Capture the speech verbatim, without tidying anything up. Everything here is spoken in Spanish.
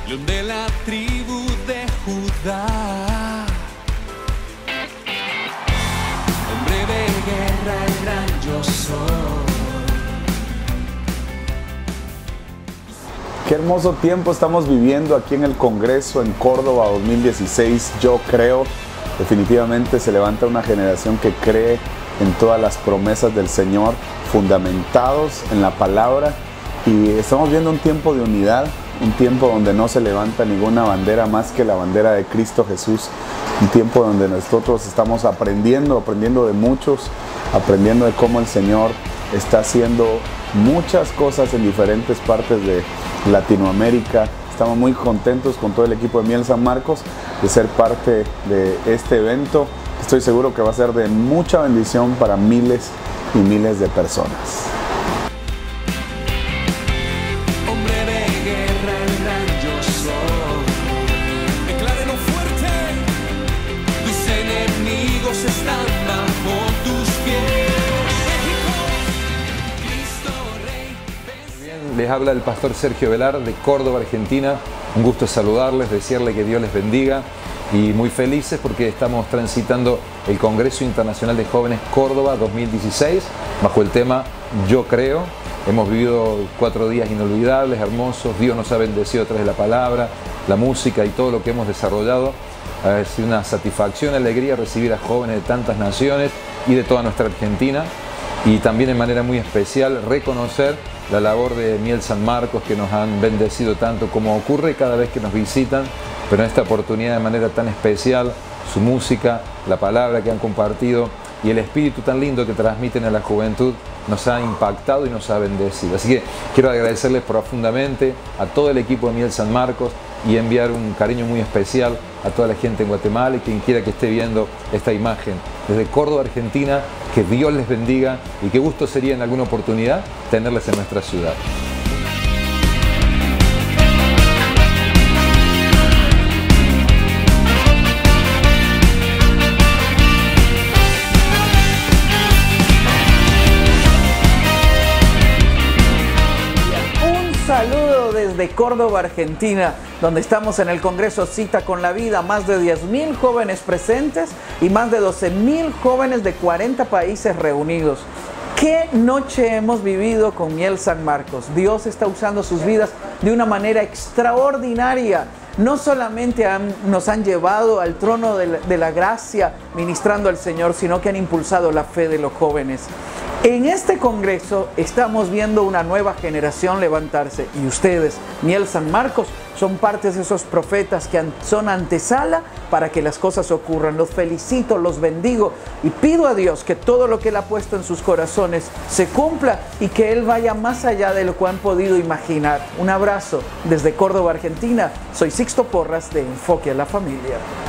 león de la tribu de Judá, hombre de guerra, el gran yo soy. Qué hermoso tiempo estamos viviendo aquí en el Congreso en Córdoba dos mil dieciséis. Yo creo, definitivamente se levanta una generación que cree en todas las promesas del Señor, fundamentados en la palabra, y estamos viendo un tiempo de unidad, un tiempo donde no se levanta ninguna bandera más que la bandera de Cristo Jesús, un tiempo donde nosotros estamos aprendiendo, aprendiendo de muchos, aprendiendo de cómo el Señor está haciendo muchas cosas en diferentes partes de Latinoamérica. Estamos muy contentos con todo el equipo de Miel San Marcos de ser parte de este evento. Estoy seguro que va a ser de mucha bendición para miles y miles de personas. Hombre de guerra, el gran yo soy. Declárelo fuerte, tus enemigos están bajo tus pies. Cristo Rey. Bien, les habla el pastor Sergio Velar de Córdoba, Argentina. Un gusto saludarles, desearles que Dios les bendiga. Y muy felices porque estamos transitando el Congreso Internacional de Jóvenes Córdoba dos mil dieciséis bajo el tema Yo Creo. Hemos vivido cuatro días inolvidables, hermosos. Dios nos ha bendecido a través de la palabra, la música y todo lo que hemos desarrollado. Ha sido una satisfacción, alegría recibir a jóvenes de tantas naciones y de toda nuestra Argentina. Y también de manera muy especial reconocer la labor de Miel San Marcos, que nos han bendecido tanto como ocurre cada vez que nos visitan, pero en esta oportunidad de manera tan especial, su música, la palabra que han compartido y el espíritu tan lindo que transmiten a la juventud nos ha impactado y nos ha bendecido. Así que quiero agradecerles profundamente a todo el equipo de Miel San Marcos y enviar un cariño muy especial a toda la gente en Guatemala y quien quiera que esté viendo esta imagen. Desde Córdoba, Argentina, que Dios les bendiga y qué gusto sería en alguna oportunidad tenerles en nuestra ciudad. Saludo desde Córdoba, Argentina, donde estamos en el Congreso Cita con la Vida, más de diez mil jóvenes presentes y más de doce mil jóvenes de cuarenta países reunidos. ¿Qué noche hemos vivido con Miel San Marcos? Dios está usando sus vidas de una manera extraordinaria. No solamente han, nos han llevado al trono de la, de la gracia ministrando al Señor, sino que han impulsado la fe de los jóvenes. En este congreso estamos viendo una nueva generación levantarse y ustedes, Miel San Marcos, son parte de esos profetas que son antesala para que las cosas ocurran. Los felicito, los bendigo y pido a Dios que todo lo que Él ha puesto en sus corazones se cumpla y que Él vaya más allá de lo que han podido imaginar. Un abrazo desde Córdoba, Argentina. Soy Sixto Porras de Enfoque a la Familia.